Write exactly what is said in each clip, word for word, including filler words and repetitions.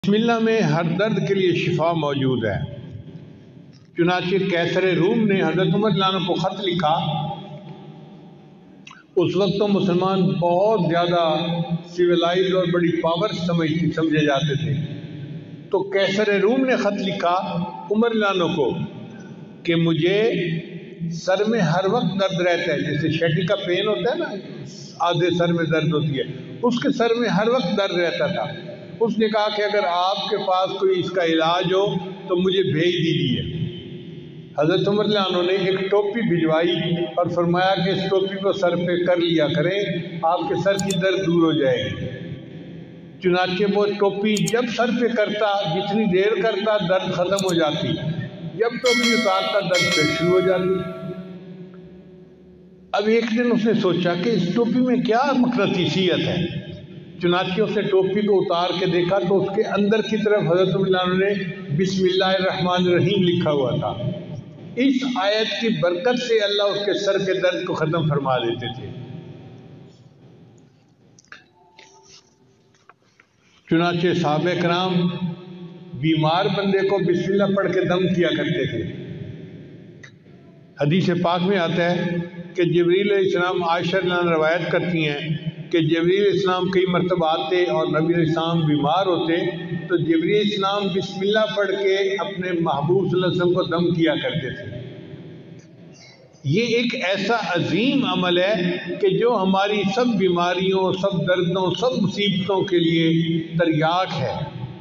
بسم اللہ میں ہر درد کے لیے شفا موجود ہے۔ چنانچہ قیصر روم نے حضرت عمر رضی اللہ عنہ کو خط لکھا۔ اس وقت تو مسلمان بہت زیادہ سیولائز اور بڑی پاور سمجھے جاتے تھے، تو قیصر روم نے خط لکھا عمر رضی اللہ عنہ کو کہ مجھے سر میں ہر وقت درد رہتا ہے، جیسے شیٹی کا پین ہوتا ہے نا، آدھے سر میں درد ہوتی ہے، اس کے سر میں ہر وقت درد رہتا تھا۔ اس نے کہا کہ اگر آپ کے پاس کوئی اس کا علاج ہو تو مجھے بھیج دیجیے۔ حضرت عمر رضی اللہ عنہ نے ایک ٹوپی بھجوائی اور فرمایا کہ اس ٹوپی کو سر پہ کر لیا کریں، آپ کے سر کی درد دور ہو جائے گی۔ چنانچہ وہ ٹوپی جب سر پہ کرتا، جتنی دیر کرتا درد ختم ہو جاتی، جب ٹوپی اتارتا درد پھر شروع ہو جاتی۔ اب ایک دن اس نے سوچا کہ اس ٹوپی میں کیا مقناطیسیت ہے، چنانچہ اس نے ٹوپی کو اتار کے دیکھا تو اس کے اندر کی طرف حضرت عمر رضی اللہ عنہ نے بسم اللہ الرحمن الرحیم لکھا ہوا تھا۔ اس آیت کی برکت سے اللہ اس کے سر کے درد کو ختم فرما دیتے تھے۔ چنانچہ صحابہ کرام بیمار بندے کو بسم اللہ پڑھ کے دم کیا کرتے تھے۔ حدیث پاک میں آتا ہے کہ جبریل علیہ السلام عائشہ رضی اللہ عنہا روایت کرتی ہیں کہ جبریل علیہ السلام کئی مرتبہ آتے اور نبی علیہ السلام بیمار ہوتے تو جبریل علیہ السلام بسم اللہ پڑھ کے اپنے محبوب صلی اللہ علیہ وسلم کو دم کیا کرتے تھے۔ یہ ایک ایسا عظیم عمل ہے کہ جو ہماری سب بیماریوں، سب دردوں، سب مصیبتوں کے لیے تریاک ہے۔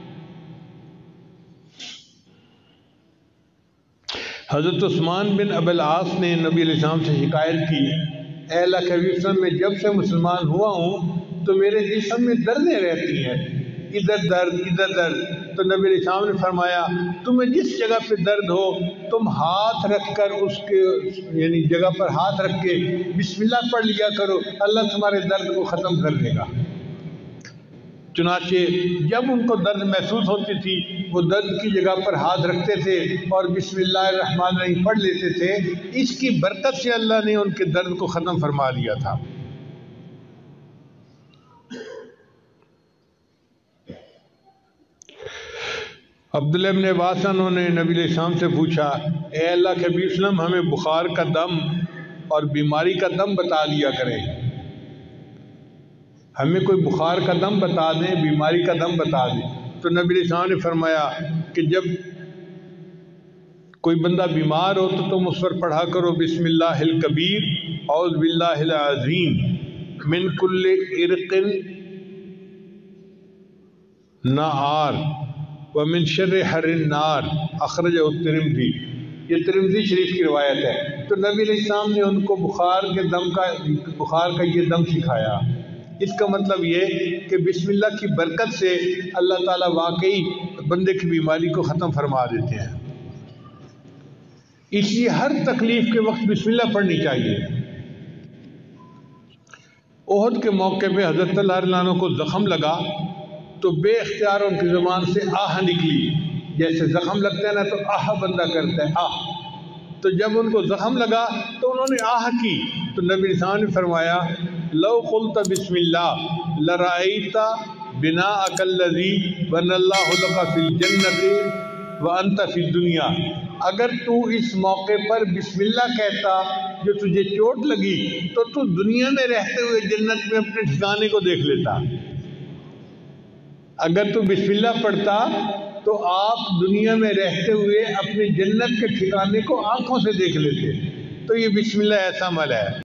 حضرت عثمان بن ابی العاص نے نبی علیہ السلام سے شکایت کی، اے اللہ کے حبیب صلی اللہ علیہ وسلم، میں جب سے مسلمان ہوا ہوں تو میرے جسم میں دردیں رہتی ہیں، ادھر درد ادھر درد۔ تو نبی علیہ السلام نے فرمایا تمہیں جس جگہ پہ درد ہو تم ہاتھ رکھ کر اس کے یعنی جگہ پر ہاتھ رکھ کے بسم اللہ پڑھ لیا کرو، اللہ تمہارے درد کو ختم کر دے گا۔ چنانچہ جب ان کو درد محسوس ہوتی تھی وہ درد کی جگہ پر ہاتھ رکھتے تھے اور بسم اللہ الرحمن الرحیم پڑھ لیتے تھے۔ اس کی برکت سے اللہ نے ان کے درد کو ختم فرما دیا تھا۔ عبداللہ ابن عباس انہوں نے نبی علیہ السلام سے پوچھا، اے اللہ کے حبیب صلی اللہ علیہ وسلم، ہمیں بخار کا دم اور بیماری کا دم بتا دیا کریں، ہمیں کوئی بخار کا دم بتا دیں، بیماری کا دم بتا دیں۔ تو نبی علیہ السلام نے فرمایا کہ جب کوئی بندہ بیمار ہو تو تم اس پر پڑھا کرو بسم اللہ الکبیر اعوذ باللہ العظیم من کل عرق نار ومن شر حر النار اخرجہ الترمذی۔ یہ ترمذی شریف کی روایت ہے۔ تو نبی علیہ السلام نے ان کو بخار کے دم کا بخار کا یہ دم سکھایا۔ اس کا مطلب یہ کہ بسم اللہ کی برکت سے اللہ تعالیٰ واقعی بندے کی بیماری کو ختم فرما دیتے ہیں۔ اس لیے ہر تکلیف کے وقت بسم اللہ پڑھنی چاہیے۔ احد کے موقع پہ حضرت طلحہ رضی اللہ عنہ کو زخم لگا تو بے اختیار ان کی زبان سے آہ نکلی، جیسے زخم لگتا ہے نا تو آہ بندہ کرتا ہے، آہ۔ تو جب ان کو زخم لگا تو انہوں نے آہ کی تو نبی علیہ السلام نے فرمایا لو قلت بسم اللہ لرأیت بناءک الذی بنى اللہ لک فی الجنۃ وانت فی الدنیا۔ اگر تو اس موقع پر بسم اللہ کہتا جو تجھے چوٹ لگی تو تو دنیا میں رہتے ہوئے جنت میں اپنے ٹھکانے کو دیکھ لیتا۔ اگر تو بسم اللہ پڑھتا تو آپ دنیا میں رہتے ہوئے اپنے جنت کے ٹھکانے کو آنکھوں سے دیکھ لیتے۔ تو یہ بسم اللہ ایسا عمل ہے۔